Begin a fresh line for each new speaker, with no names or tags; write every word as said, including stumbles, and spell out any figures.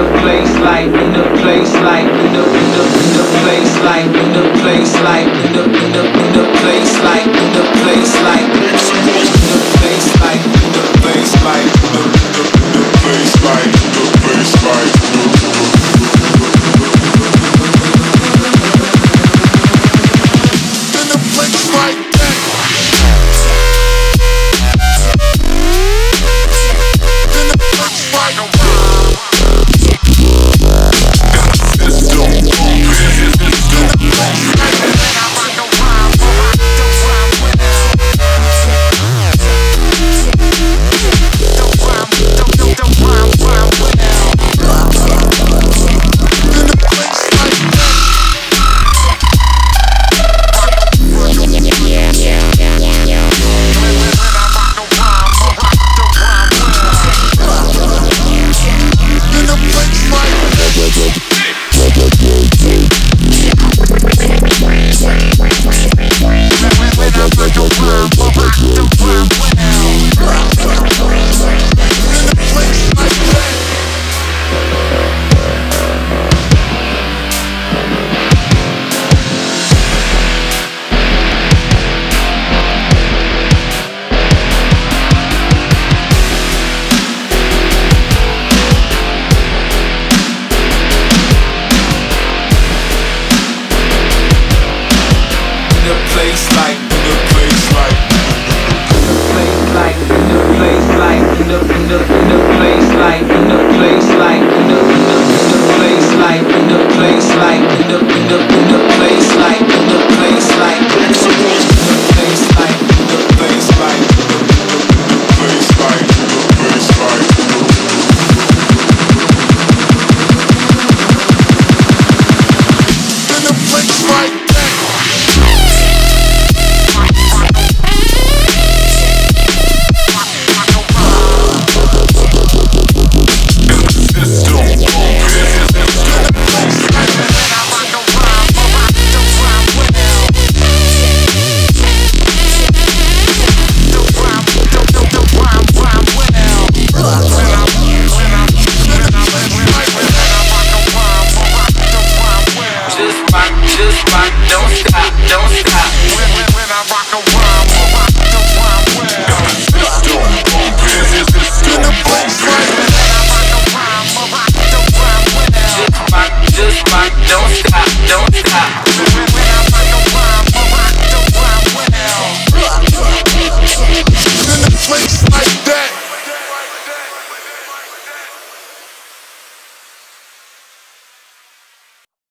place like, in the place like, in the in the in the place like, in the place like, in the in the in the place like, in the place like, in the place like, in the place like, in the in the in the place like, in the place like, in the place like that. Place like, in the place like, in the place like, in the in the in the place like, in the place like, in the in the in the place like, in the place like.